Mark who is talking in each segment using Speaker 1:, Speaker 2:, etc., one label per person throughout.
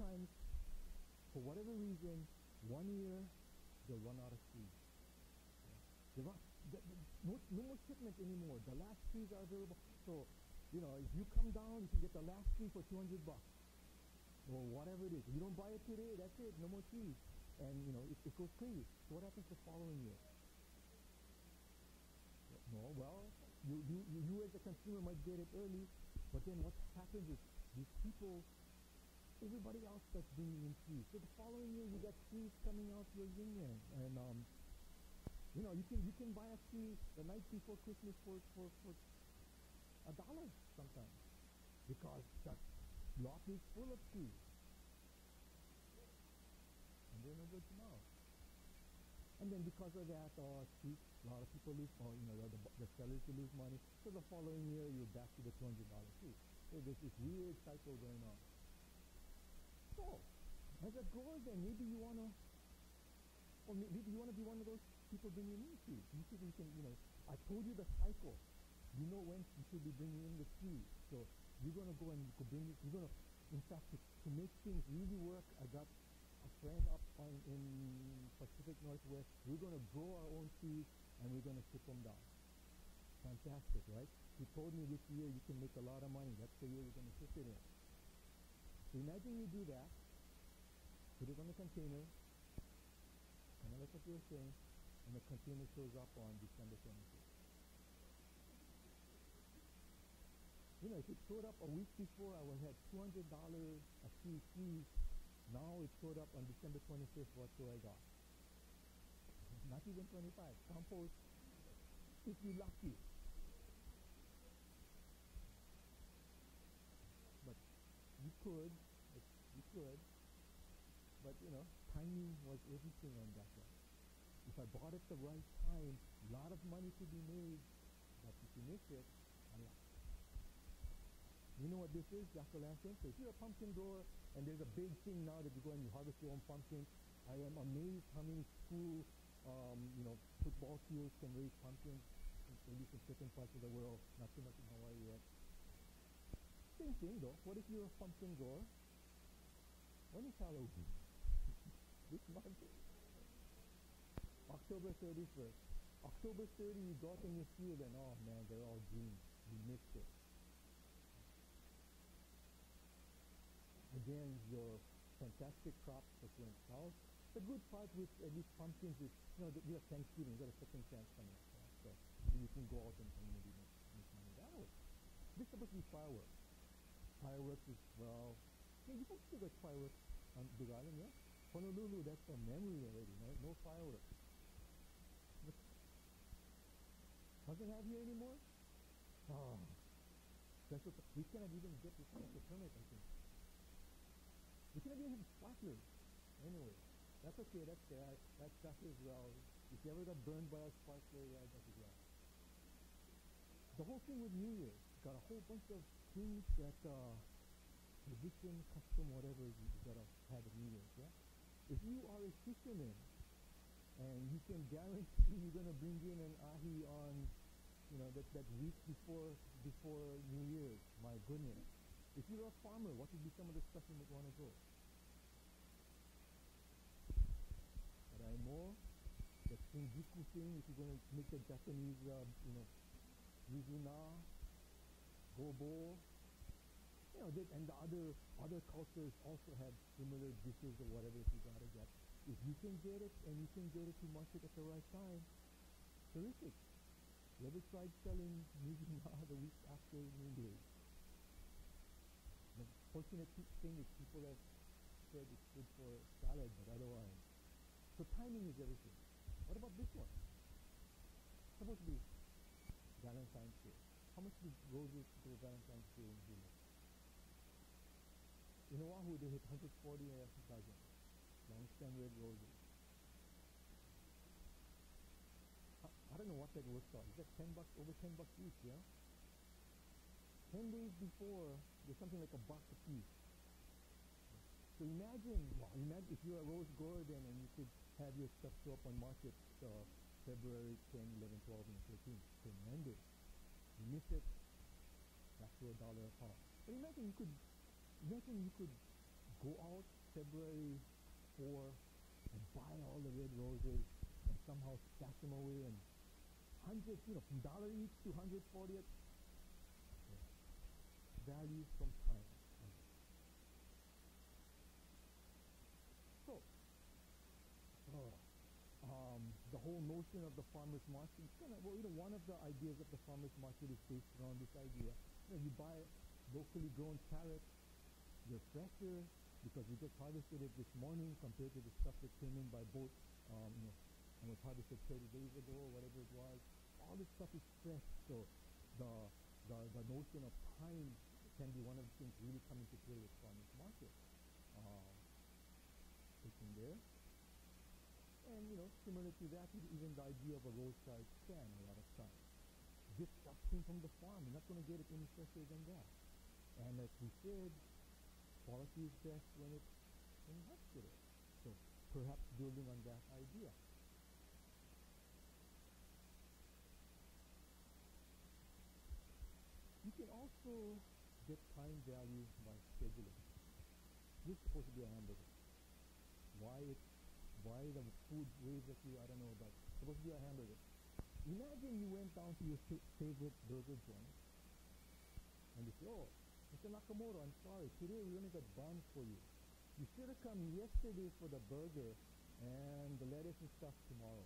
Speaker 1: times, for whatever reason, one year they'll run out of trees. They run, no more shipment anymore. The last trees are available. So, if you come down, you can get the last tree for $200 or whatever it is. If you don't buy it today, that's it. No more trees. And, it goes crazy. So what happens the following year? No, well, you as a consumer might get it early, but then what happens is these people, everybody else starts bringing in trees. So the following year, you got trees coming out your union. And, you can buy a tree the night before Christmas for $1 sometimes, because that lot is full of trees. And they're no good tomorrow. And then because of that, a lot of people lose, the sellers will lose money. So the following year, you're back to the $200 tree. So there's this weird cycle going on. So, as a grower, then maybe you want to, or maybe you want to be one of those people bringing in trees. You can, I told you the cycle. You know when you should be bringing in the tree. So you're going to go and bring it. You're going to, in fact, to make things really work, I got a friend up in Pacific Northwest. We're going to grow our own trees and we're going to ship them down. Fantastic, right? He told me this year you can make a lot of money. That's the year we're going to ship it in. So imagine you do that, put it on a container, kind of like what you were saying, and the container shows up on December 25th. If it showed up a week before, I would have $200 a tree fees. Now it showed up on December 25th. What do I got? Not even 25. Compost, if you're lucky. But you could. But, timing was everything on that one. If I bought it the right time, a lot of money could be made. But if you miss it, I lost. You know what this is, jack-o'-lantern? So if you're a pumpkin grower, and there's a big thing now that you go and you harvest your own pumpkins, I am amazed how many school, football fields can raise pumpkins, at least in certain parts of the world, not too much in Hawaii yet. Same thing though. What if you're a pumpkin grower? When is Halloween? This month? October 31st. October 30, you go out in your field and oh man, they're all green. You missed it. Again, your fantastic crops for going south. The good part with at least pumpkins is, we have Thanksgiving, you got a second chance coming up. Right? So you can go out and maybe make money that way. This is supposed to be fireworks. Fireworks is, you folks still got fireworks on Big Island, yeah? Honolulu, that's a memory already, right? No fireworks. But doesn't have here anymore? Oh. We cannot even get this special permit, I think. We cannot even have sparklers. Anyway, that's okay, that's there. That's as well. If you ever got burned by a sparkler, yeah, that's as well. The whole thing with New Year, got a whole bunch of things that, tradition, custom, whatever, you gotta have at New Year's, yeah? If you are a fisherman, and you can guarantee you're gonna bring in an ahi on, that week before New Year's, my goodness. If you're a farmer, what would be some of the stuff you might want to grow? Raimo, the Shinjuku thing, if you're going to make the Japanese, Yuzuna, Gobo, and the other cultures also have similar dishes or whatever if you got to get. If you can get it and you can get it to market at the right time, terrific. You ever tried selling Yuzuna the week after New Year's? The fortunate thing is people have said it's good for salad, but otherwise. So timing is everything. What about this one? Supposed to be Valentine's Day. How much did roses for Valentine's Day in July? In Oahu, they hit 140 a dozen. Long stem red roses. I don't know what that works out. Is that $10, over $10 each, yeah? 10 days before, there's something like $1 a piece. So imagine if you're a rose grower then and you could have your stuff show up on market February 10, 11, 12, and 13. Tremendous. You miss it, back to $1 a pound. But imagine you could go out February 4 and buy all the red roses and somehow stash them away and hundreds, from dollar each to 140th. Yeah. Value from time. So, the whole notion of the farmer's market, one of the ideas of the farmer's market is based around this idea. You buy locally grown carrots, they're fresher because we just harvested it this morning compared to the stuff that came in by boat, and was harvested 30 days ago or whatever it was. All this stuff is fresh, so the notion of time can be one of the things really come into play with farmer's market. Taken there. And, similar to that is even the idea of a roadside stand a lot of times. This stuff came from the farm. You're not going to get it any fresher than that. And as we said, quality is best when it's in hospital. So perhaps building on that idea. You can also get time value by scheduling. This is supposed to be a hamburger. Why the food waves at you, I don't know, but it's supposed to be a hamburger. Imagine you went down to your favorite burger joint and you say, oh, Mr. Nakamoto, I'm sorry, today we only got buns for you. You should have come yesterday for the burger and the lettuce and stuff tomorrow.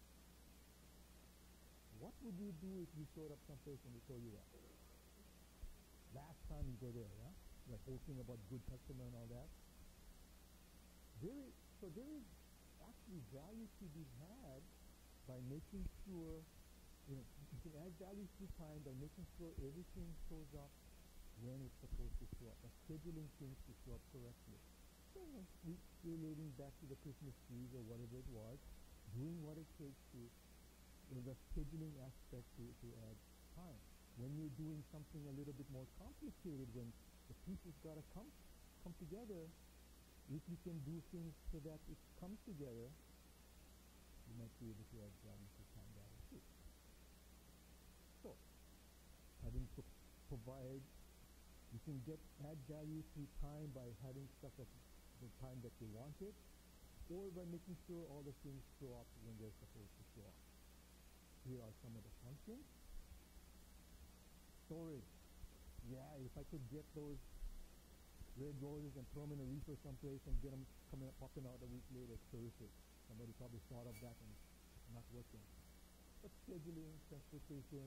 Speaker 1: What would you do if you showed up someplace and they told you that? Last time you go there, yeah? That whole thing about good customer and all that. There is actually value to be had by making sure, you can add value through time by making sure everything shows up when it's supposed to show up, by scheduling things to show up correctly. So, relating back to the Christmas trees or whatever it was, doing what it takes to, the scheduling aspect to add time. When you're doing something a little bit more complicated, when the pieces got to come together, if you can do things so that it comes together, you might be able to add value to time value too. So, having to provide, you can add value through time by having stuff at the time that you want it, or by making sure all the things show up when they're supposed to show up. Here are some of the functions. Storage. Yeah, if I could get those red roses and throw them in a reefer someplace and get them popping out a week later, it's terrific. Somebody probably thought of that and it's not working. But scheduling, transportation.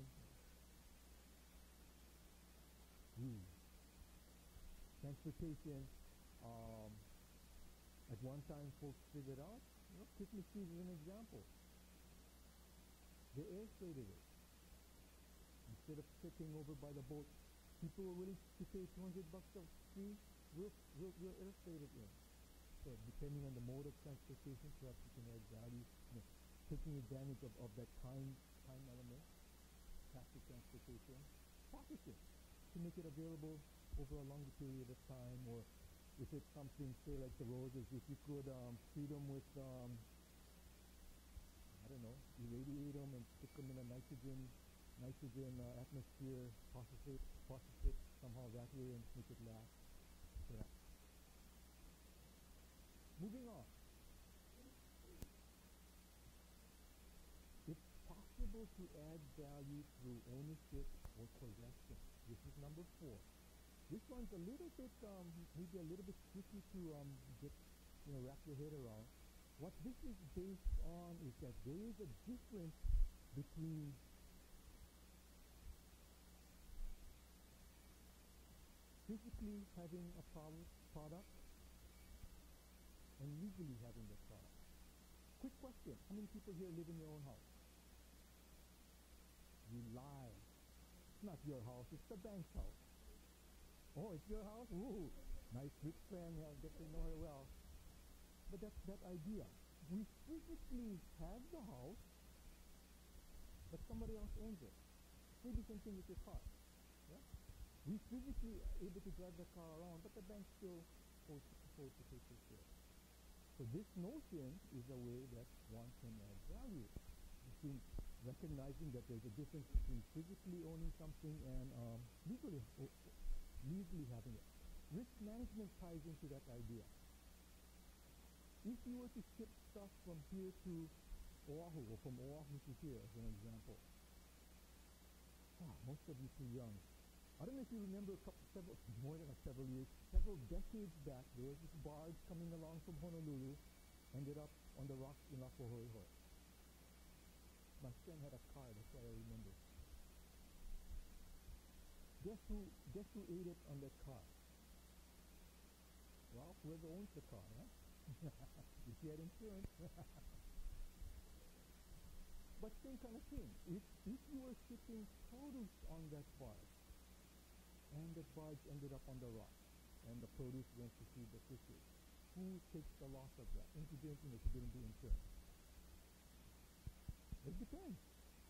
Speaker 1: Transportation. At one time, folks figured out, Christmas trees is an example. They air freighted it. Instead of sitting over by the boat, people were willing to pay $200 a tree. We'll air freight it in. So depending on the mode of transportation, perhaps you can add value, taking advantage of that time element, passive transportation, packaging, to make it available over a longer period of time, or if it's something, say like the roses, if you could treat them with, irradiate them and stick them in a nitrogen atmosphere, process it somehow that way and make it last. Correct. Moving on. It's possible to add value through ownership or possession. This is number 4. This one's a little bit, maybe a little bit tricky to get, wrap your head around. What this is based on is that there is a difference between physically having a product and legally having the product. Quick question. How many people here live in your own house? You lie. It's not your house. It's the bank's house. Oh, it's your house? Ooh, nice rich friend. Yeah, get to know her well. But that's that idea. We physically have the house, but somebody else owns it. Maybe same thing with your car. Yeah? We physically able to drive the car around, but the bank still supposed to take it care. So this notion is a way that one can add value. Between recognizing that there's a difference between physically owning something and legally having it. Risk management ties into that idea. If you were to ship stuff from here to Oahu, or from Oahu to here, as an example, most of you too young. I don't know if you remember more than several years, several decades back, there was this barge coming along from Honolulu, ended up on the rocks in Lapuhoihoi. My friend had a car, that's why I remember. Guess who ate it on that car? Well, whoever owns the car, huh? If you had insurance. But same kind of thing. If you were shipping produce on that barge, and that barge ended up on the rock, and the produce went to feed the fishes, who takes the loss of that? If you didn't do insurance. It depends.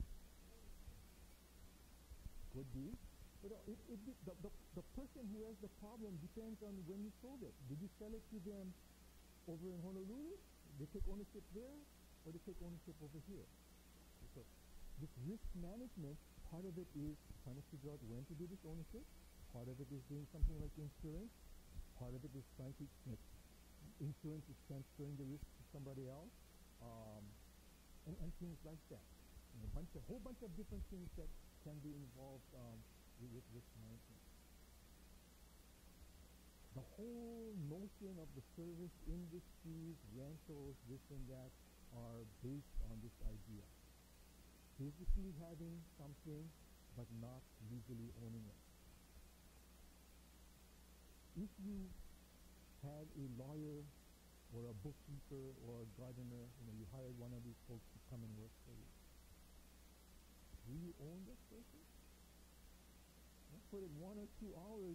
Speaker 1: Could be. But the person who has the problem depends on when you sold it. Did you sell it to them over in Honolulu? They take ownership there, or they take ownership over here? So this risk management, part of it is trying to figure out when to do this ownership. Part of it is doing something like insurance. Part of it is trying to, insurance is transferring the risk to somebody else, and things like that. A whole bunch of different things that can be involved with risk management. The whole notion of the service industries, rentals, this and that, are based on this idea. Physically having something, but not legally owning it. If you had a lawyer or a bookkeeper or a gardener, you hired one of these folks to come and work for you. Do you own that person? For 1 or 2 hours,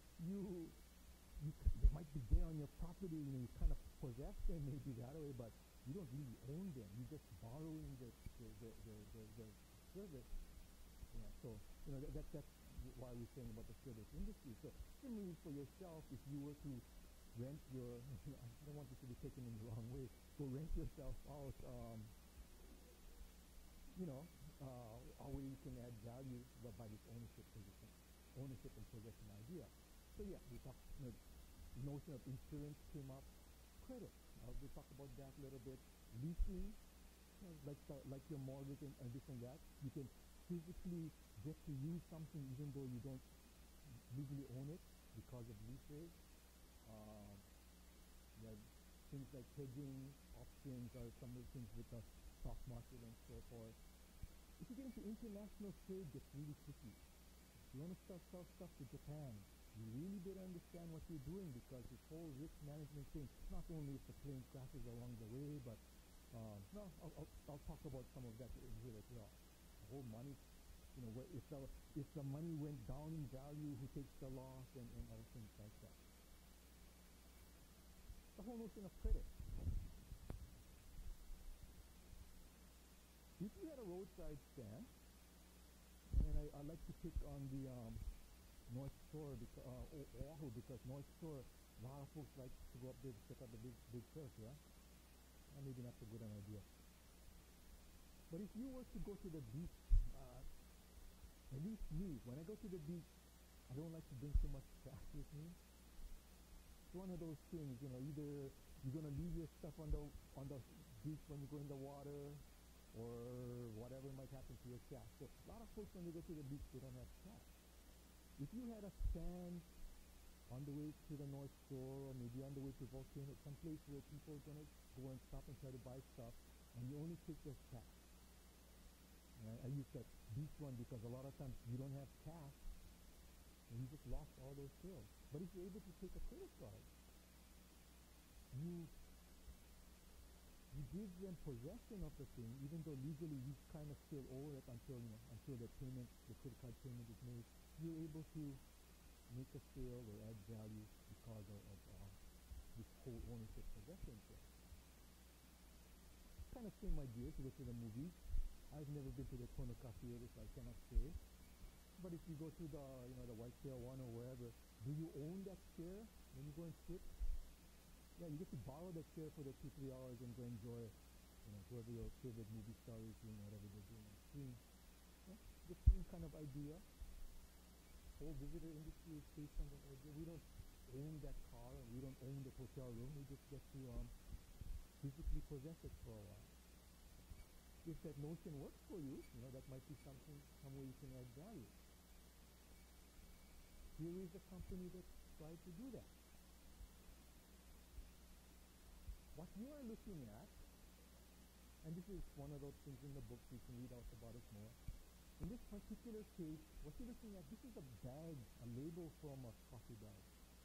Speaker 1: they might be there on your property, you kind of possess them maybe that way, but you don't really own them. You're just borrowing the service. So that's why we're saying about the service industry. So similarly for yourself, if you were to rent your, I don't want this to be taken in the wrong way, go rent yourself out, a way you can add value by this ownership and possession idea. So yeah, we talked, the notion of insurance came up, credit. We'll talk about that a little bit. Leasing, like your mortgage and this and that. You can physically get to use something even though you don't legally own it because of leases. Things like hedging, options are some of the things with the stock market and so forth. If you get into international trade, it gets really tricky. If you want to sell stuff to Japan, you really better understand what you're doing, because this whole risk management thing, not only if the plane crashes along the way, but I'll talk about some of that here as well. The whole money, if the money went down in value, who takes the loss, and all things like that. The whole notion of credit. If you had a roadside stand, and I like to pick on the North Shore, Oahu, because North Shore, a lot of folks like to go up there to check out the big surf, yeah? Maybe not so good an idea. But if you were to go to the beach, at least me, when I go to the beach, I don't like to bring too much cash with me. It's one of those things, either you're going to leave your stuff on the beach when you go in the water, or whatever might happen to your cash. So a lot of folks, when they go to the beach, they don't have cash. If you had a stand on the way to the North Shore, or maybe on the way to Volcano, someplace where people are going to go and stop and try to buy stuff, and you only take their cash. And I use that beach one because a lot of times you don't have cash, and you just lost all those sales. But if you're able to take a credit card, you give them possession of the thing, even though legally you kind of still owe it until the credit card payment is made. You're able to make a sale or add value because of this whole ownership possession thing. Kind of same idea to go to the movies. I've never been to the Tonoka Theater, so I cannot say. But if you go to the Whitetail one or wherever, do you own that chair when you go and sit? Yeah, you get to borrow that chair for the 2-3 hours and go enjoy, whoever your favorite movie star is doing, whatever they're doing on screen. Yeah, the same kind of idea. Whole visitor industry is based on that idea. We don't own that car, and we don't own the hotel room. We just get to physically possess it for a while. If that notion works for you, that might be something, some way you can add value. Here is a company that tried to do that. What you are looking at, and this is one of those things in the book, you can read out about it more. In this particular case, what you're looking at, this is a bag, a label from a coffee bag.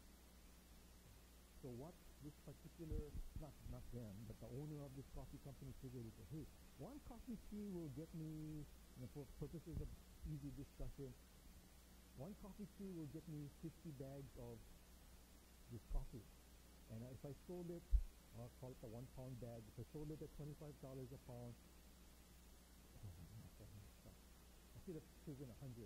Speaker 1: So what this particular, not them, but the owner of this coffee company figured is, hey, one coffee tree will get me, for purposes of easy discussion, one coffee tree will get me 50 bags of this coffee. And if I sold it, I'll call it the 1 pound bag. If I sold it at $25 a pound, I should have chosen 100.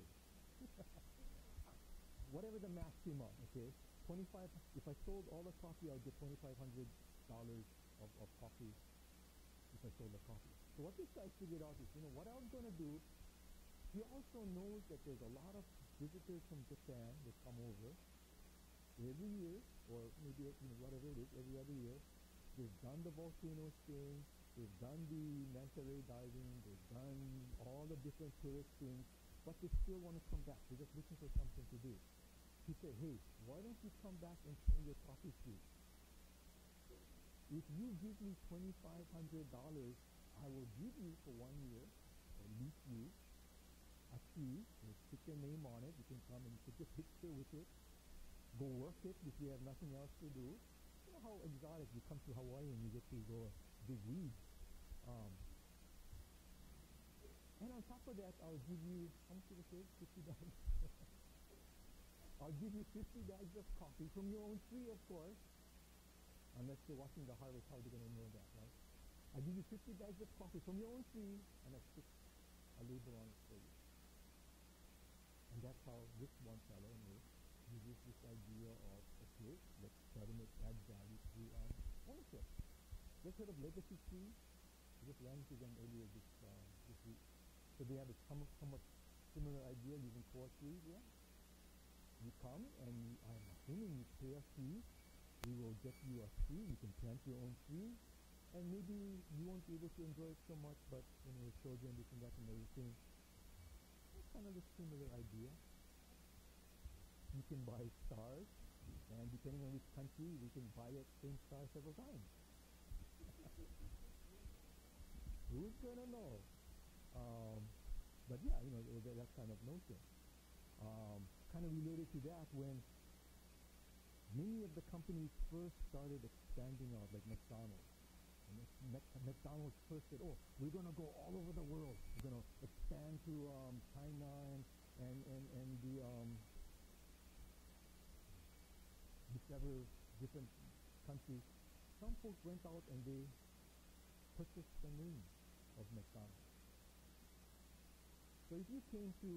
Speaker 1: Whatever the math came out, okay? 25. If I sold all the coffee, I'll get $2,500 of coffee. If I sold the coffee. So what this guy figured out is, what I'm going to do. He also knows that there's a lot of visitors from Japan that come over every year, or maybe whatever it is, every other year. They've done the volcano thing. They've done the manta ray diving. They've done all the different tourist things, but they still want to come back. They're just looking for something to do. He said, hey, why don't you come back and turn your coffee tree? If you give me $2,500, I will give you for 1 year, or lease you, a tree. We'll put your name on it. You can come and take a picture with it. Go work it if you have nothing else to do. You know how exotic, you come to Hawaii and you get to go dig weeds. And on top of that, I'll give you, how much did I say? 50 bags? I'll give you 50 bags of coffee from your own tree, of course. Unless you're watching the harvest, how are you going to know that, right? I'll give you 50 bags of coffee from your own tree, and I'll stick a label on it for you. And that's how this one fellow uses this idea of, okay, let's try to add value through ownership. You've heard of legacy trees? I just ran into them earlier this week. So they have a somewhat similar idea using core trees, yeah? You come and I'm assuming you pay a fee. We will get you a tree. You can plant your own tree. And maybe you won't be able to enjoy it so much, but children, this and that and everything. It's kind of a similar idea. You can buy stars, and depending on which country, we can buy that same star several times. Who's gonna know? But yeah, that kind of notion. Kind of related to that, when many of the companies first started expanding out, like McDonald's. And McDonald's first said, oh, we're going to go all over the world. We're going to expand to China and the several different countries. Some folks went out and they purchased the name of McDonald's. So if you came to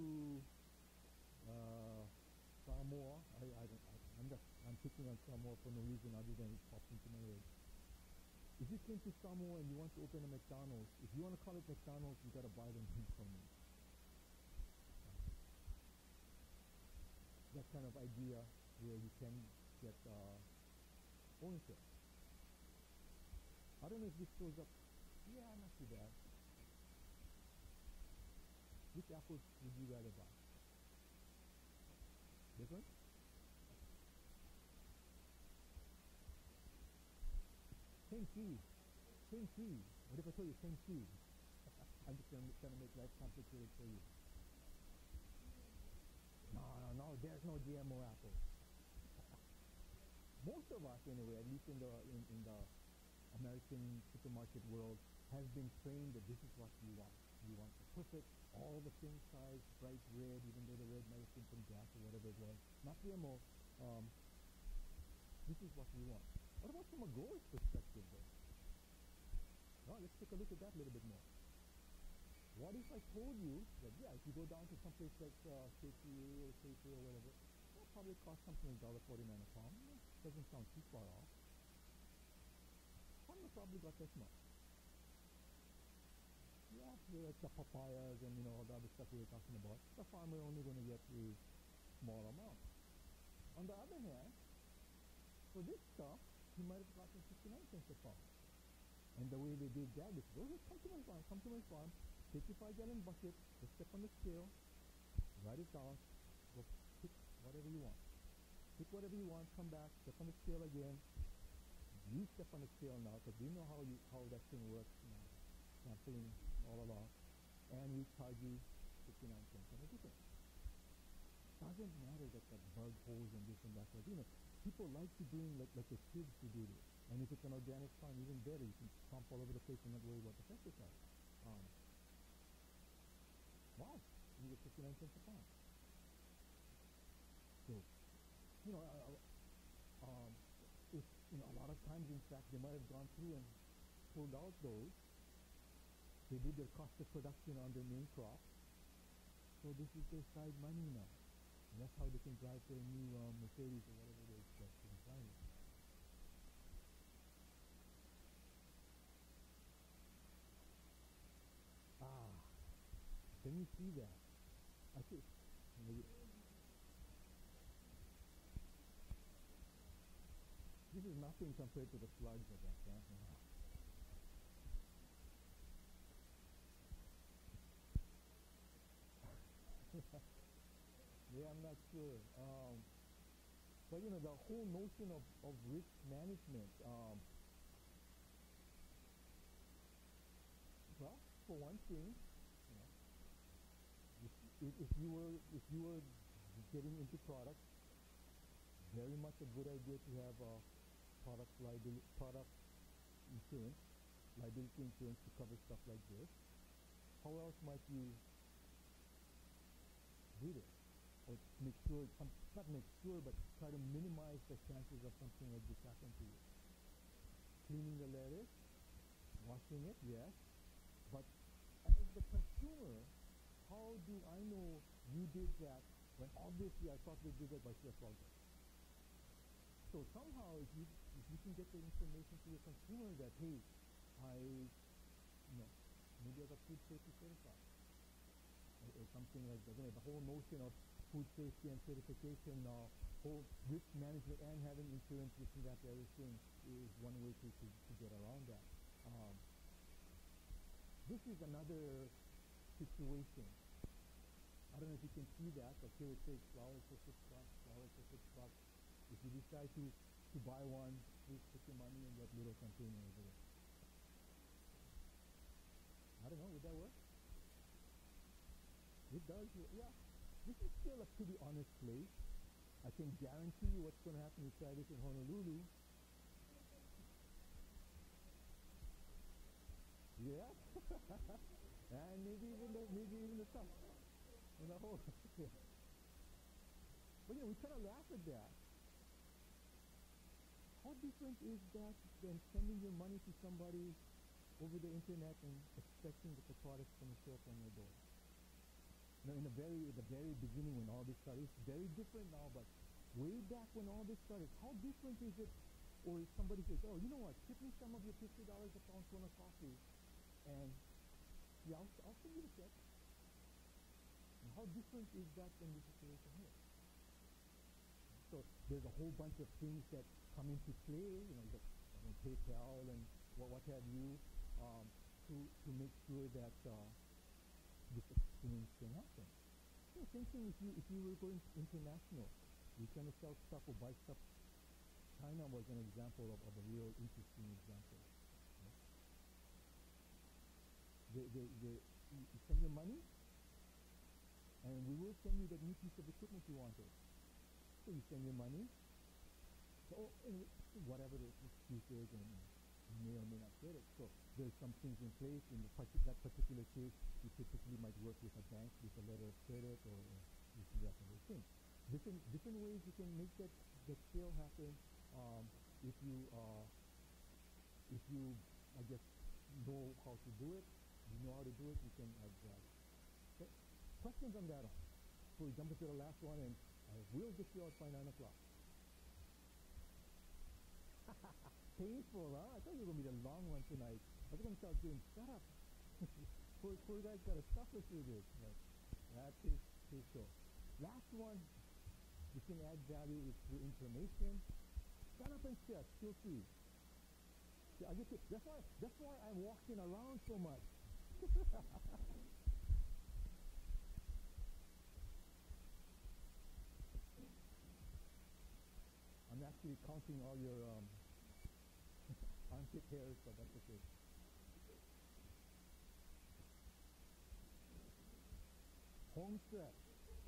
Speaker 1: Samoa, I'm picking on Samoa for no reason other than it popped into my head. If you came to Samoa and you want to open a McDonald's, if you want to call it McDonald's, you got to buy the name from me. That kind of idea where you can get ownership. I don't know if this shows up. Yeah, not too bad. Which apples would you rather buy? This one? Same tree. Same tree. What if I told you same tree? I'm just trying to make life complicated for you. No, there's no GMO apples. Most of us, anyway, at least in the American supermarket world, has been trained that this is what we want. We want the perfect, all the same size, bright red, even though the red might have been from gas or whatever it was. Not GMO. This is what we want. What about from a grower's perspective, though? Well, let's take a look at that a little bit more. What if I told you that, yeah, if you go down to some place like KPA or KPA or whatever, it'll probably cost something like $1.49 a pound. Doesn't sound too far off. Farmer probably got this much. Yeah, like the papayas and all the other stuff we were talking about. The farmer only going to get a small amount. On the other hand, for this stuff, he might have gotten 69 cents a pound. And the way they did that is, go ahead, come to my farm, take your 5-gallon bucket, go step on the scale, write it down, go pick whatever you want. Pick whatever you want, come back, step on the scale again. You step on the scale now, because we know how that thing works, sampling all along. And we charge you 59 cents on the difference. Doesn't matter that the bug holes and this and that. But, people like to bring, like the kids to do this. And if it's an organic farm, even better. You can pump all over the place and not worry about the pesticides. Wow, you get 59 cents a pound. So, if, a lot of times, in fact, they might have gone through and pulled out those. They did their cost of production on their main crop. So this is their side money now. And that's how they can drive their new Mercedes or whatever it is that's driving. Can you see that? I think this is nothing compared to the floods of that plant. Yeah, I'm not sure. But the whole notion of risk management. Well, for one thing, if you were getting into products, very much a good idea to have product insurance, liability insurance to cover stuff like this. How else might you do this? Or make sure, not make sure, but try to minimize the chances of something like this happening to you. Cleaning the lettuce, washing it, yes. But as the consumer, how do I know you did that when obviously I thought they did it by sheer fault? So somehow, if you can get the information to your consumer that, hey, maybe I got food safety certified, or something like that. The whole notion of food safety and certification, whole risk management and having insurance, this and that, the other thing is one way to get around that. This is another situation. I don't know if you can see that, but here it says flowers for $6, flowers for $6. If you decide to buy one, please put your money in that little container over there. I don't know, would that work? It does, yeah. This is still a pretty honest place. I can guarantee you what's going to happen if you try this in Honolulu. Yeah. And maybe even the top. And the whole. Yeah. But we kind of laugh at that. How different is that than sending your money to somebody over the internet and expecting that the product's going to show up on your door? In the very beginning when all this started, it's very different now, but way back when all this started, how different is it? Or if somebody says, oh, you know what, ship me some of your $50 a pound Kona coffee, and yeah, I'll send you the check. And how different is that than the situation here? So there's a whole bunch of things that come into play, PayPal and what have you, to make sure that this exchange can happen. So same thing if you were going international, you're trying to sell stuff or buy stuff. China was an example of a real interesting example. You send your money, and we will send you that new piece of equipment you wanted. So you send your money, so whatever the excuse is, and you may or may not get it. So there's some things in place. In that particular case, you typically might work with a bank with a letter of credit or this and that kind of thing. Different ways you can make that sale happen. If you I guess know how to do it, you know how to do it, you can add value. Okay. Questions on that? So we jump into the last one, and I will get you out by 9 o'clock. Painful, huh? I thought you were going to be the long one tonight. I was going to start doing setup. Poor guy's got to suffer through this. But that's his show. Last one, you can add value through information. Stand up and stretch. Feel free. See, that's why I'm walking around so much. I'm actually counting all your armpit hairs, but that's okay. Home stretch.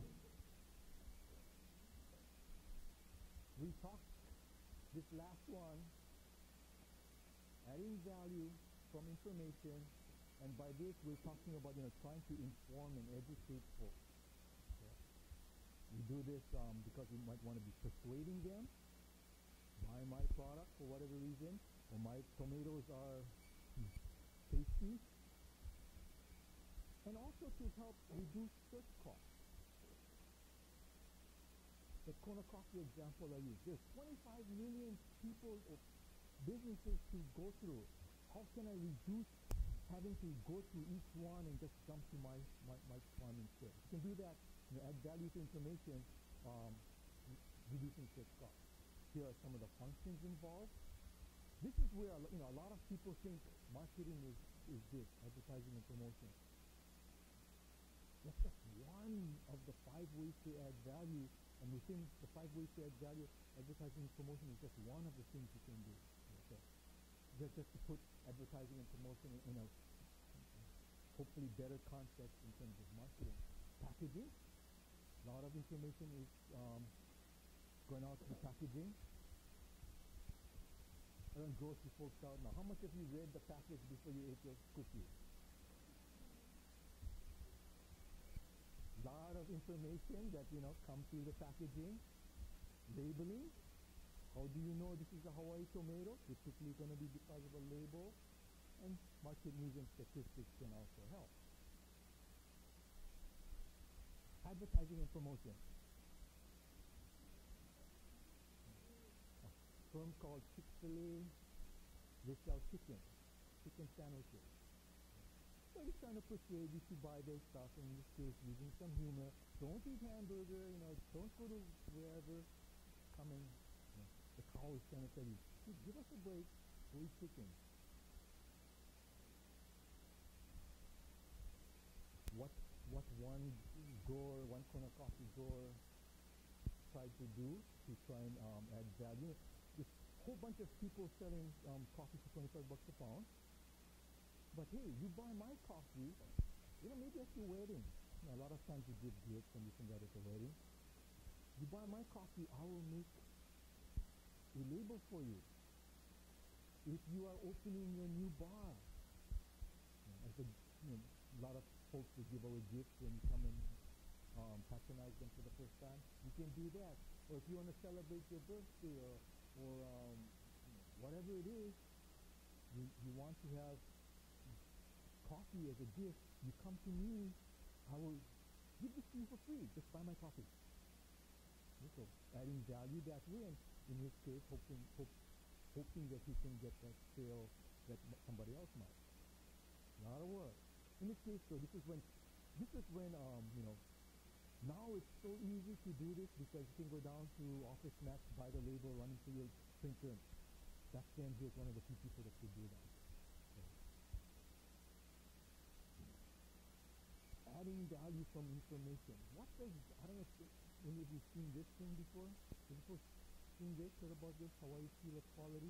Speaker 1: We talked this last one, adding value from information, and by this we're talking about trying to inform and educate folks. Okay? We do this because we might want to be persuading them, buy my product for whatever reason, or my tomatoes are tasty, and also to help reduce search costs. The Kona Coffee example I used, there's 25 million people or businesses to go through. How can I reduce having to go through each one and just jump to my one instead? You can do that, add value to information, reducing search costs. Here are some of the functions involved. This is where a lot of people think marketing is this, advertising and promotion. That's just one of the 5 ways to add value, and within the 5 ways to add value, advertising and promotion is just one of the things you can do. Okay. Just to put advertising and promotion in a hopefully better context in terms of marketing. Packaging, a lot of information is going out through packaging. I don't gross you folks out now. How much have you read the package before you ate your cookie? Lot of information that come through the packaging. Labeling. How do you know this is a Hawaii tomato? Typically going to be because of a label. And market news and statistics can also help. Advertising and promotion. A firm called Chick-fil-A, they sell chicken sandwiches. So he's trying to persuade you to buy their stuff, in this case using some humor. Don't eat hamburger, don't go to wherever. Come in. The cow is trying to tell you, give us a break, go eat chicken. What one Kona Coffee grower tried to do to try and add value. There's a whole bunch of people selling coffee for $25 a pound. But hey, you buy my coffee, maybe at your wedding. A lot of times you give gifts and you can get at the wedding. You buy my coffee, I will make a label for you. If you are opening your new bar, a lot of folks will give away gifts when you come and patronize them for the first time. You can do that. Or if you want to celebrate your birthday or whatever it is, you want to have coffee as a gift, you come to me, I will give this to you for free. Just buy my coffee. So adding value that way, and in his case, hoping that he can get that sale that somebody else might. A lot of work. In this case, though, this is when now it's so easy to do this because you can go down to Office Max, buy the label, run it through your printer. That's Stan here, one of the few people that could do that. Adding value from information. I don't know if any of you seen this thing before? Have you seen this, heard about this, Hawaii Seal of Quality?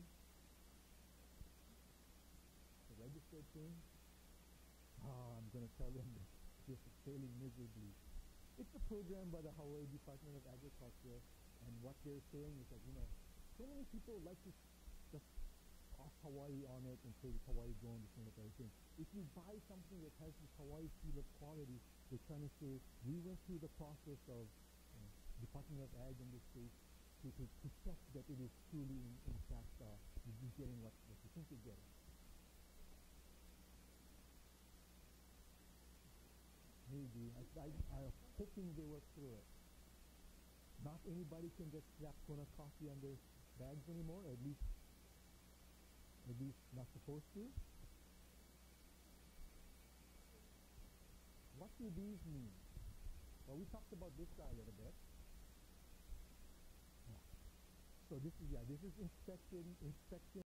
Speaker 1: The registered thing? I'm going to tell them this is failing miserably. It's a program by the Hawaii Department of Agriculture, and what they're saying is that, so many people like to just toss Hawaii on it and say it's Hawaii grown, this kind of everything. If you buy something that has this Hawaii Seal of Quality, they're trying to say, we went through the process of Department of Ag in this case to check that it is truly, in fact, you're getting what you think you're getting. Maybe. I'm hoping they work through it. Not anybody can just slap Kona Coffee on their bags anymore, at least not supposed to. What do these mean? Well, we talked about this guy a little bit. So this is inspection